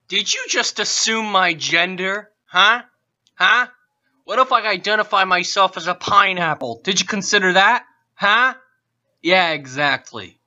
Did you just assume my gender? Huh? Huh? What if I identify myself as a pineapple? Did you consider that? Huh? Yeah, exactly.